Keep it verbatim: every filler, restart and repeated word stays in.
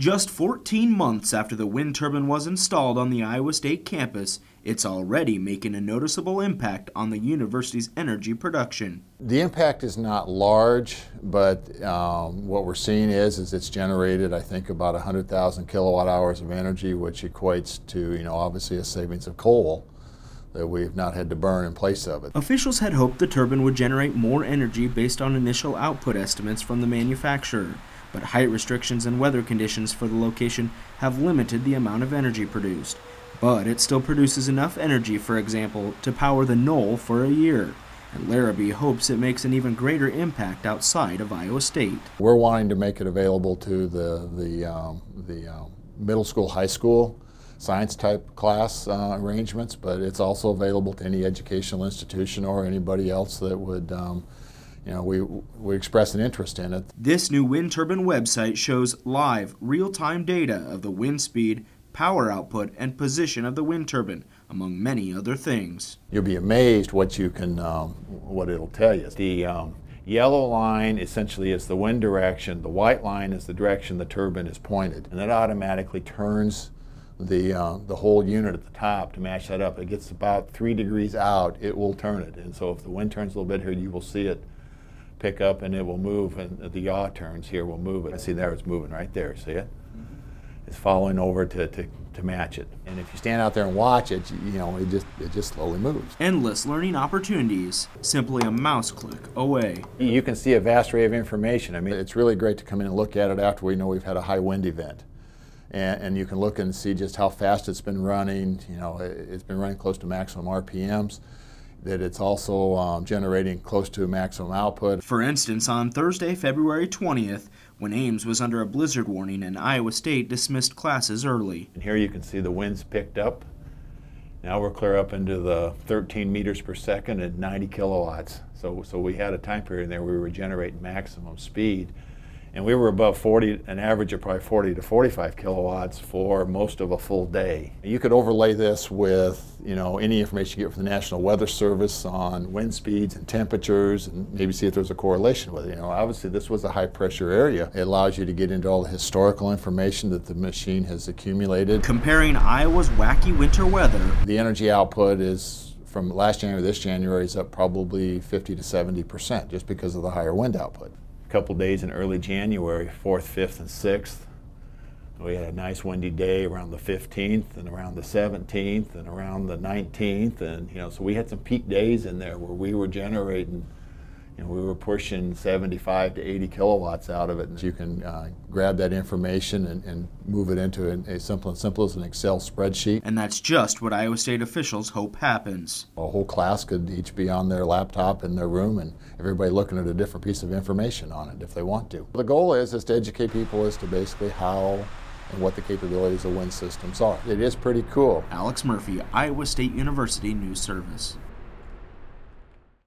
Just fourteen months after the wind turbine was installed on the Iowa State campus, it's already making a noticeable impact on the university's energy production. The impact is not large, but um, what we're seeing is, is it's generated, I think, about one hundred thousand kilowatt hours of energy, which equates to, you know, obviously a savings of coal that we've not had to burn in place of it. Officials had hoped the turbine would generate more energy based on initial output estimates from the manufacturer, but height restrictions and weather conditions for the location have limited the amount of energy produced. But it still produces enough energy, for example, to power the Knoll for a year. And Larrabee hopes it makes an even greater impact outside of Iowa State. We're wanting to make it available to the, the, um, the uh, middle school, high school science type class uh, arrangements, but it's also available to any educational institution or anybody else that would um, You know, we, we express an interest in it. This new wind turbine website shows live, real-time data of the wind speed, power output, and position of the wind turbine, among many other things. You'll be amazed what you can, um, what it'll tell you. The um, yellow line essentially is the wind direction. The white line is the direction the turbine is pointed, and it automatically turns the uh, the whole unit at the top to match that up. It gets about three degrees out, it will turn it, and so if the wind turns a little bit here, you will see it pick up and it will move, and the yaw turns here will move it. I see there it's moving right there, see it? It's following over to, to, to match it. And if you stand out there and watch it, you know, it just, it just slowly moves. Endless learning opportunities, simply a mouse click away. You can see a vast array of information. I mean, it's really great to come in and look at it after we know we've had a high wind event. And, and you can look and see just how fast it's been running. You know, it, it's been running close to maximum R P Ms. That it's also um, generating close to maximum output. For instance, on Thursday, February twentieth, when Ames was under a blizzard warning and Iowa State dismissed classes early. And here you can see the winds picked up. Now we're clear up into the thirteen meters per second at ninety kilowatts. So, so we had a time period there where we were generating maximum speed. And we were above forty, an average of probably forty to forty-five kilowatts for most of a full day. You could overlay this with, you know, any information you get from the National Weather Service on wind speeds and temperatures, and maybe see if there's a correlation with it. You know, obviously this was a high pressure area. It allows you to get into all the historical information that the machine has accumulated. Comparing Iowa's wacky winter weather. The energy output is, from last January to this January, is up probably fifty to seventy percent just because of the higher wind output. Couple days in early January, fourth, fifth, and sixth. We had a nice windy day around the fifteenth and around the seventeenth and around the nineteenth, and you know, so we had some peak days in there where we were generating, you know, we were pushing seventy-five to eighty kilowatts out of it. And you can uh, grab that information and, and move it into a, a simple and simple as an Excel spreadsheet. And that's just what Iowa State officials hope happens. A whole class could each be on their laptop in their room, and everybody looking at a different piece of information on it if they want to. The goal is, is to educate people as to basically how and what the capabilities of wind systems are. It is pretty cool. Alex Murphy, Iowa State University News Service.